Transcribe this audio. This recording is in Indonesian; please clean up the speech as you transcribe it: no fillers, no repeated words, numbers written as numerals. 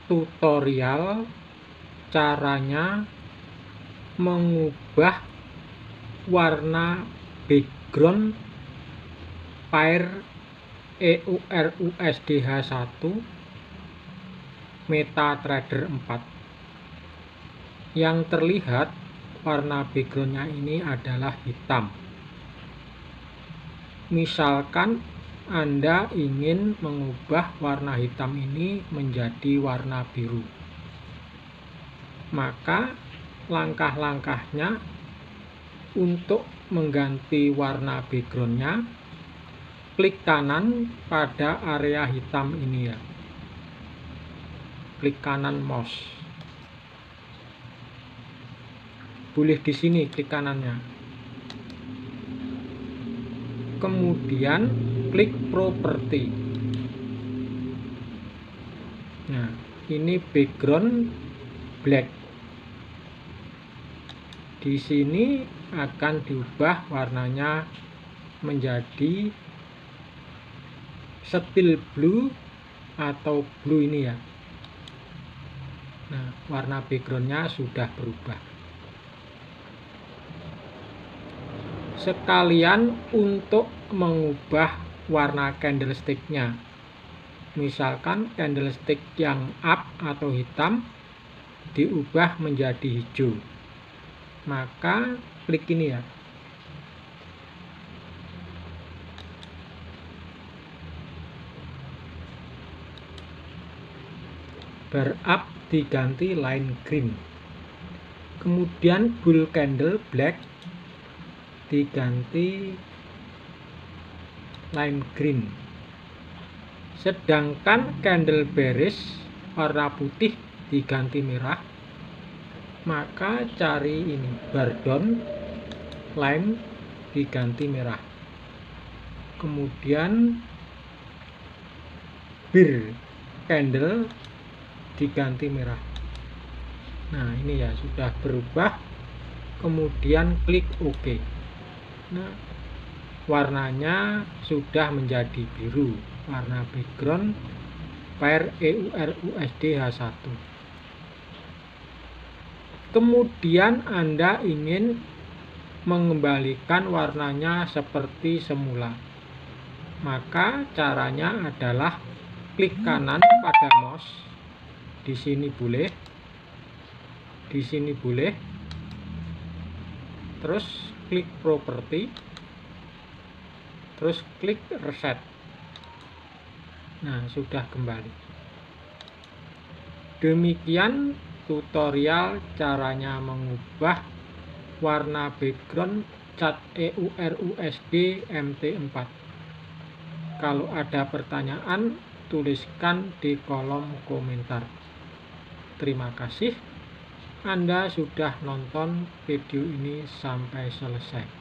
tutorial caranya mengubah warna background Pair EURUSDH1 MetaTrader 4. Yang terlihat warna backgroundnya ini adalah hitam. Misalkan Anda ingin mengubah warna hitam ini menjadi warna biru, maka langkah-langkahnya untuk mengganti warna backgroundnya, klik kanan pada area hitam ini ya, klik kanan mouse, boleh di sini klik kanannya, kemudian klik properti. Nah, ini background black. Di sini akan diubah warnanya menjadi steel blue atau blue ini ya. Nah, warna backgroundnya sudah berubah. Sekalian untuk mengubah warna candlesticknya, misalkan candlestick yang up atau hitam diubah menjadi hijau, maka klik ini ya, bar up diganti line green, kemudian bull candle black diganti line green, sedangkan candle bearish warna putih diganti merah, maka cari ini bar down line diganti merah, kemudian bear candle diganti merah. Nah, ini ya sudah berubah, kemudian klik OK. Nah, warnanya sudah menjadi biru, warna background pair EURUSDH1. Kemudian Anda ingin mengembalikan warnanya seperti semula, maka caranya adalah klik kanan pada mouse, di sini boleh, di sini boleh, terus klik properti, terus klik reset. Nah, sudah kembali. Demikian tutorial caranya mengubah warna background chart EURUSD MT4. Kalau ada pertanyaan, tuliskan di kolom komentar. Terima kasih Anda sudah nonton video ini sampai selesai.